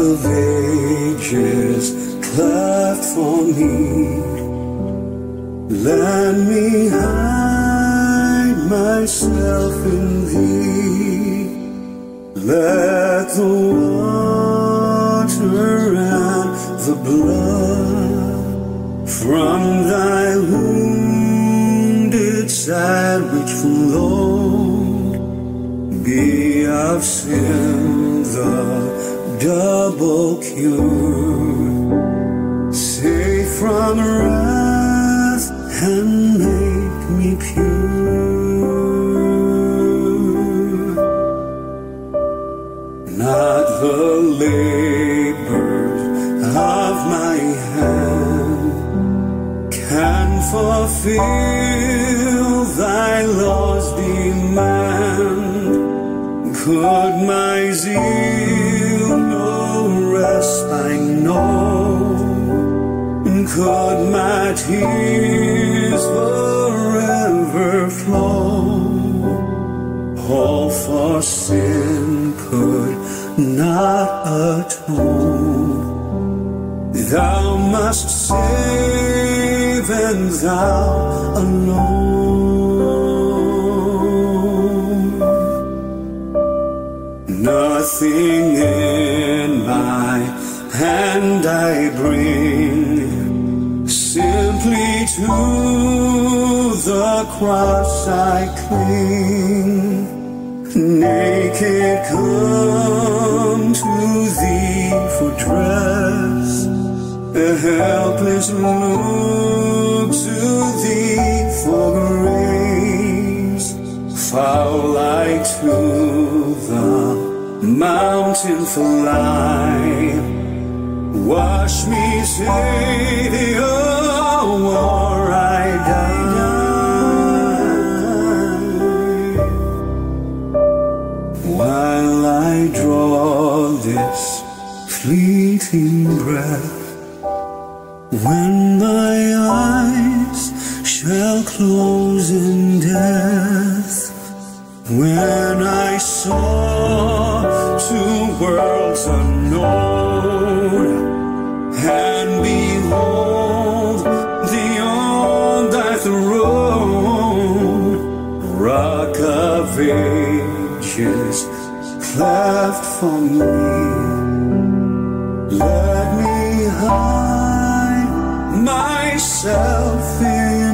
of ages cleft for me. Let me hide myself in thee. Let the water and the blood from thy wounded side which flowed be of sin the double cure, safe from wrath and make me pure. Not the labors of my hand can fulfill thy law's demand. Could my zeal no rest I know? Could my tears forever flow? All for sin could not atone. Thou must save, and thou alone. Nothing in my hand I bring, simply to the cross I cling. Naked come to thee for dress, helpless look to thee for grace. Foul I to the mountain fly, wash me, Savior, or I die. While I draw this fleeting breath, when my eyes shall close in death, when I soar to worlds unknown and behold thee on thy throne, rock of ages cleft for me, let me hide myself in